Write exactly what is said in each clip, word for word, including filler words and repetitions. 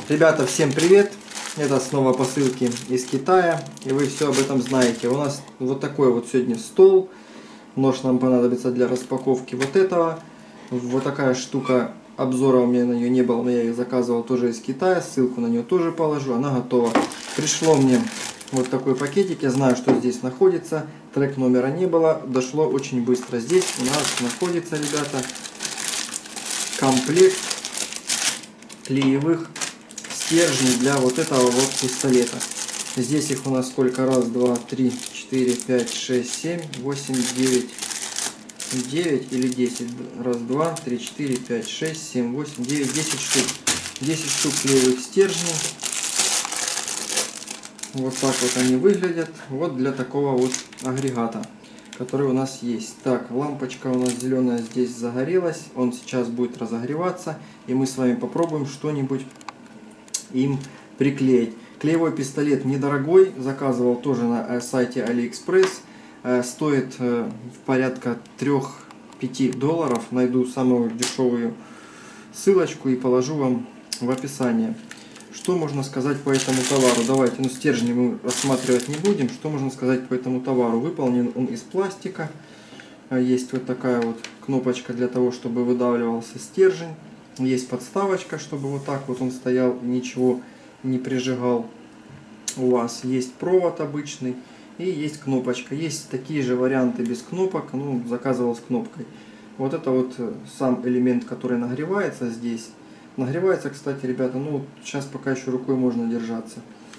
Ребята, всем привет! Это снова посылки из Китая, и вы все об этом знаете. У нас вот такой вот сегодня стол. Нож нам понадобится для распаковки вот этого. Вот такая штука, обзора у меня на нее не было, но я ее заказывал тоже из Китая. Ссылку на нее тоже положу, она готова. Пришло мне вот такой пакетик, я знаю, что здесь находится. Трек номера не было, дошло очень быстро. Здесь у нас находится, ребята, комплект клеевых стержней для вот этого вот пистолета. Здесь их у нас сколько? Раз, два, три, четыре, пять, шесть, семь, восемь, девять. девять или десять. Раз, два, три, четыре, пять, шесть, семь, восемь, девять, десять штук. десять штук клеевых стержней. Вот так вот они выглядят. Вот для такого вот агрегата, который у нас есть. Так, лампочка у нас зеленая здесь загорелась. Он сейчас будет разогреваться. И мы с вами попробуем что-нибудь им приклеить. Клеевой пистолет недорогой. Заказывал тоже на сайте AliExpress. Стоит порядка трёх-пяти долларов. Найду самую дешевую ссылочку и положу вам в описание. Что можно сказать по этому товару? Давайте, ну стержни мы рассматривать не будем. Что можно сказать по этому товару? Выполнен он из пластика. Есть вот такая вот кнопочка для того, чтобы выдавливался стержень. Есть подставочка, чтобы вот так вот он стоял и ничего не прижигал. У вас есть провод обычный и есть кнопочка. Есть такие же варианты без кнопок, ну заказывал с кнопкой. Вот это вот сам элемент, который нагревается здесь. Нагревается, кстати, ребята, ну сейчас пока еще рукой можно держаться.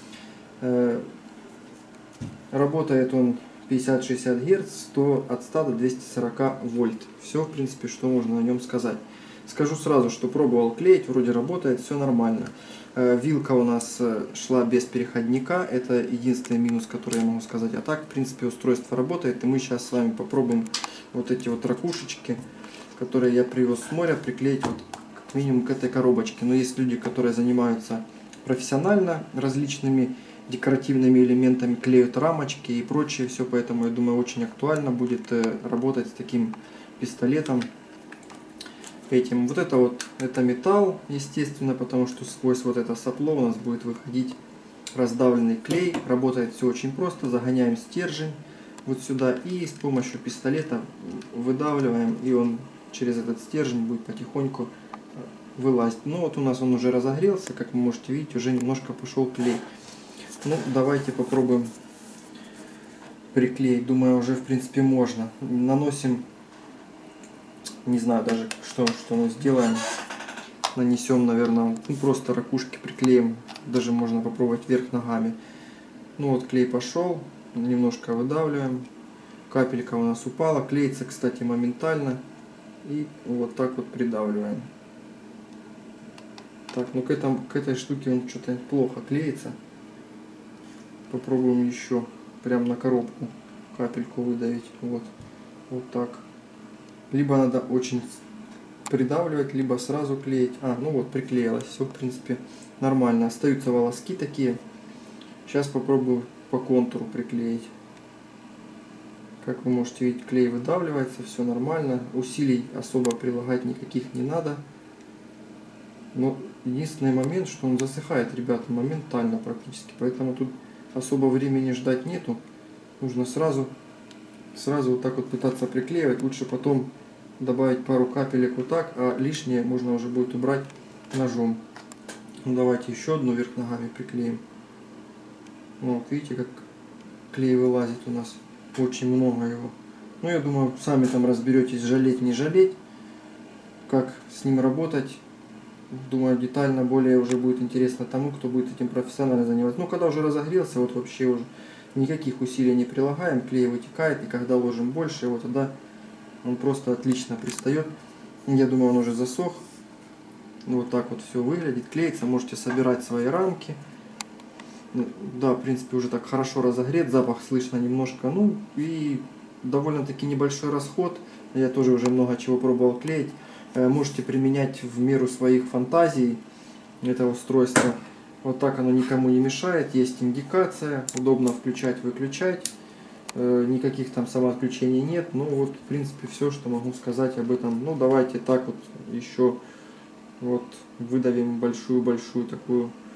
Работает он пятьдесят-шестьдесят герц, от ста до двухсот сорока вольт. Все, в принципе, что можно о нем сказать. Скажу сразу, что пробовал клеить, вроде работает, все нормально. Вилка у нас шла без переходника, это единственный минус, который я могу сказать. А так, в принципе, устройство работает, и мы сейчас с вами попробуем вот эти вот ракушечки, которые я привез с моря, приклеить вот как минимум к этой коробочке. Но есть люди, которые занимаются профессионально различными декоративными элементами, клеют рамочки и прочее, все, поэтому я думаю, очень актуально будет работать с таким пистолетом. Этим. Вот это вот, это металл, естественно, потому что сквозь вот это сопло у нас будет выходить раздавленный клей. Работает все очень просто. Загоняем стержень вот сюда и с помощью пистолета выдавливаем, и он через этот стержень будет потихоньку вылазить. Ну вот у нас он уже разогрелся, как вы можете видеть, уже немножко пошел клей. Ну давайте попробуем приклеить. Думаю, уже в принципе можно. Наносим, не знаю даже что, что мы сделаем. Нанесем, наверное, ну, просто ракушки приклеим. Даже можно попробовать вверх ногами. Ну вот клей пошел. Немножко выдавливаем. Капелька у нас упала. Клеится, кстати, моментально. И вот так вот придавливаем. Так, ну к, этому, к этой штуке он что-то плохо клеится. Попробуем еще прям на коробку капельку выдавить. Вот, вот так. Либо надо очень придавливать, либо сразу клеить. А, ну вот, приклеилось. Все, в принципе, нормально. Остаются волоски такие. Сейчас попробую по контуру приклеить. Как вы можете видеть, клей выдавливается, все нормально. Усилий особо прилагать никаких не надо. Но единственный момент, что он засыхает, ребята, моментально практически. Поэтому тут особо времени ждать нету. Нужно сразу, сразу вот так вот пытаться приклеивать. Лучше потом добавить пару капелек вот так, а лишнее можно уже будет убрать ножом. Ну, давайте еще одну вверх ногами приклеим. Вот, видите, как клей вылазит у нас. Очень много его. Ну, я думаю, сами там разберетесь, жалеть, не жалеть. Как с ним работать. Думаю, детально более уже будет интересно тому, кто будет этим профессионально заниматься. Ну, когда уже разогрелся, вот вообще уже никаких усилий не прилагаем. Клей вытекает, и когда ложим больше, вот тогда он просто отлично пристает. Я думаю, он уже засох. Вот так вот все выглядит. Клеится. Можете собирать свои рамки. Да, в принципе, уже так хорошо разогрет. Запах слышно немножко. Ну, и довольно-таки небольшой расход. Я тоже уже много чего пробовал клеить. Можете применять в меру своих фантазий это устройство. Вот так оно никому не мешает. Есть индикация. Удобно включать, выключать. Никаких там самоотключений нет. Ну вот, в принципе, все, что могу сказать об этом. Ну, давайте так вот еще вот выдавим большую-большую такую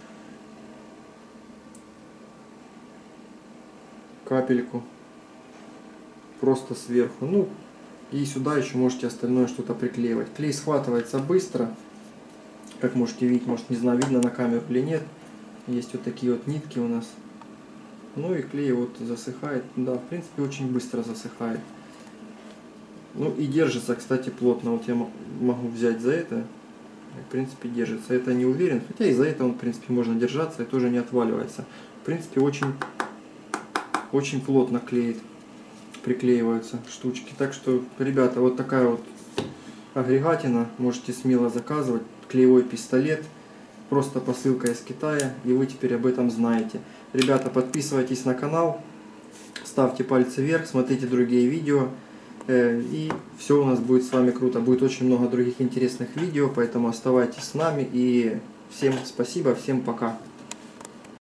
капельку просто сверху. Ну, и сюда еще можете остальное что-то приклеивать. Клей схватывается быстро. Как можете видеть, может, не знаю, видно на камеру или нет. Есть вот такие вот нитки у нас. Ну и клей вот засыхает. Да, в принципе, очень быстро засыхает. Ну и держится, кстати, плотно. Вот я могу взять за это. В принципе, держится. Это не уверен. Хотя и за это он, в принципе, можно держаться и тоже не отваливается. В принципе, очень, очень плотно клеит. Приклеиваются штучки. Так что, ребята, вот такая вот агрегатина. Можете смело заказывать. Клеевой пистолет. Просто посылка из Китая. И вы теперь об этом знаете. Ребята, подписывайтесь на канал. Ставьте пальцы вверх. Смотрите другие видео. И все у нас будет с вами круто. Будет очень много других интересных видео. Поэтому оставайтесь с нами. И всем спасибо. Всем пока.